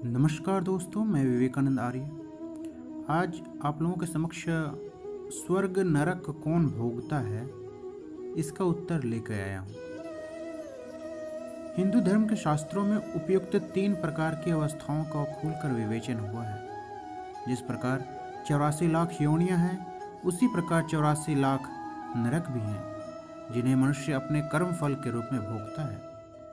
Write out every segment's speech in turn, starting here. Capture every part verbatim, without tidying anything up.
नमस्कार दोस्तों, मैं विवेकानंद आर्य। आज आप लोगों के समक्ष स्वर्ग नरक कौन भोगता है, इसका उत्तर लेकर आया हूँ। हिंदू धर्म के शास्त्रों में उपयुक्त तीन प्रकार की अवस्थाओं का खुलकर विवेचन हुआ है। जिस प्रकार चौरासी लाख योनियाँ हैं, उसी प्रकार चौरासी लाख नरक भी हैं, जिन्हें मनुष्य अपने कर्म फल के रूप में भोगता है।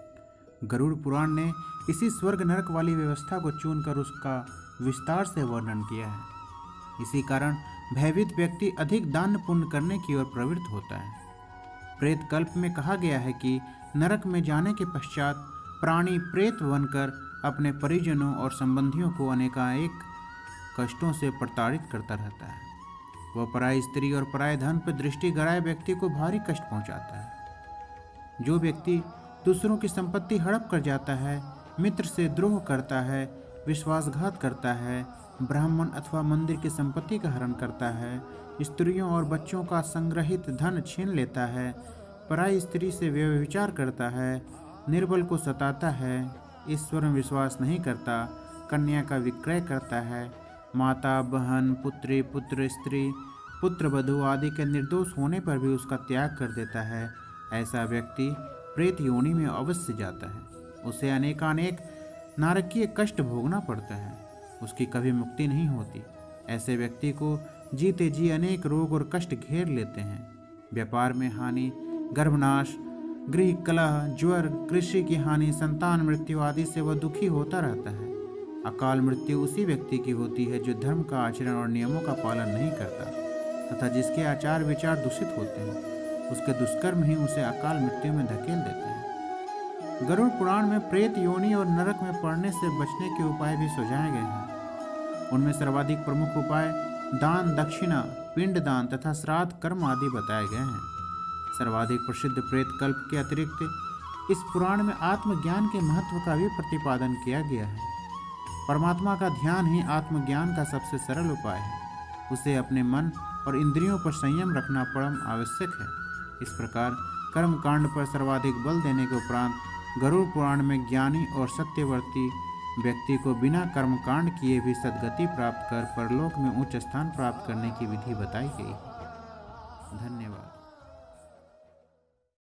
गरुड़ पुराण ने इसी स्वर्ग नरक वाली व्यवस्था को चुनकर उसका विस्तार से वर्णन किया है। इसी कारण भयभीत व्यक्ति अधिक दान पुण्य करने की ओर प्रवृत्त होता है। प्रेत कल्प में कहा गया है कि नरक में जाने के पश्चात प्राणी प्रेत बनकर अपने परिजनों और संबंधियों को अनेकानेक कष्टों से प्रताड़ित करता रहता है। वह पराई स्त्री और पराय धन पर दृष्टि गड़ाए व्यक्ति को भारी कष्ट पहुंचाता है। जो व्यक्ति दूसरों की संपत्ति हड़प कर जाता है, मित्र से द्रोह करता है, विश्वासघात करता है, ब्राह्मण अथवा मंदिर की संपत्ति का हरण करता है, स्त्रियों और बच्चों का संग्रहित धन छीन लेता है, पराई स्त्री से व्यभिचार करता है, निर्बल को सताता है, ईश्वर में विश्वास नहीं करता, कन्या का विक्रय करता है, माता बहन पुत्री पुत्र स्त्री पुत्र वधू आदि के निर्दोष होने पर भी उसका त्याग कर देता है, ऐसा व्यक्ति प्रेत योनि में अवश्य जाता है। उसे अनेकानेक नारकीय कष्ट भोगना पड़ता है, उसकी कभी मुक्ति नहीं होती। ऐसे व्यक्ति को जीते जी अनेक रोग और कष्ट घेर लेते हैं। व्यापार में हानि, गर्भनाश, गृह कलह, ज्वर, कृषि की हानि, संतान मृत्यु आदि से वह दुखी होता रहता है। अकाल मृत्यु उसी व्यक्ति की होती है जो धर्म का आचरण और नियमों का पालन नहीं करता तथा जिसके आचार विचार दूषित होते हैं। उसके दुष्कर्म ही उसे अकाल मृत्यु में धकेल देते हैं। गरुड़ पुराण में प्रेत योनि और नरक में पड़ने से बचने के उपाय भी सुझाए गए हैं। उनमें सर्वाधिक प्रमुख उपाय दान, दक्षिणा, पिंड दान तथा श्राद्ध कर्म आदि बताए गए हैं। सर्वाधिक प्रसिद्ध प्रेत कल्प के अतिरिक्त इस पुराण में आत्मज्ञान के महत्व का भी प्रतिपादन किया गया है। परमात्मा का ध्यान ही आत्मज्ञान का सबसे सरल उपाय है। उसे अपने मन और इंद्रियों पर संयम रखना परम आवश्यक है। इस प्रकार कर्म कांड पर सर्वाधिक बल देने के उपरांत गरुड़ पुराण में ज्ञानी और सत्यवर्ती व्यक्ति को बिना कर्म कांड किए भी सद्गति प्राप्त कर परलोक में उच्च स्थान प्राप्त करने की विधि बताई गई है। धन्यवाद।